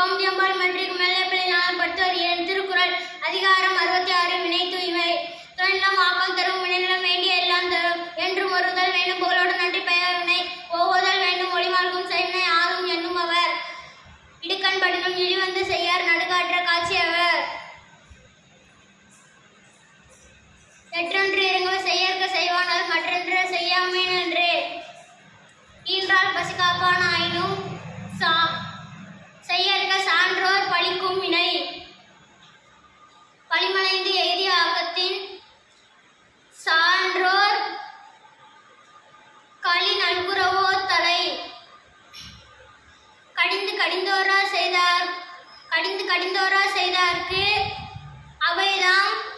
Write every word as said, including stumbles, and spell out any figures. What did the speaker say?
Gomathiambal matric மேல்நிலைப்பள்ளி நான் படித்து வருகிறேன். திருக்குறள் அதிகாரம் அறுபத்தி ஆறு வினை தூய்மை. துணைநிலம் ஆக்கம் தரும் வினைநிலம் வேண்டிய எல்லாம் தரும் என்றும் ஒருதல் வேண்டும் புகழோடு நன்றி பெயர் வினை ஒவ்வொருதல் வேண்டும் ஒளிமால்கும் செய்வினை ஆறும் என்னும் அவர் இடுக்கண் படினும் இழிவந்து செய்யார் நடுகாற்ற காட்சி அவர் எற்றொன்று இறங்க செய்யற்க செய்வானால் மற்றொன்று செய்யாமேன் என்று ஈன்றால் பசி காப்பான் ஆயினும் சா செய்யற்க சான்றோர் பழிக்கும் வினை பழிமலைந்து எய்திய ஆக்கத்தின் சான்றோர் களி நல்குறவோ தலை கடிந்து கடிந்தோரா செய்தார் கடிந்து கடிந்தோரா செய்தார்க்கு அவைதாம்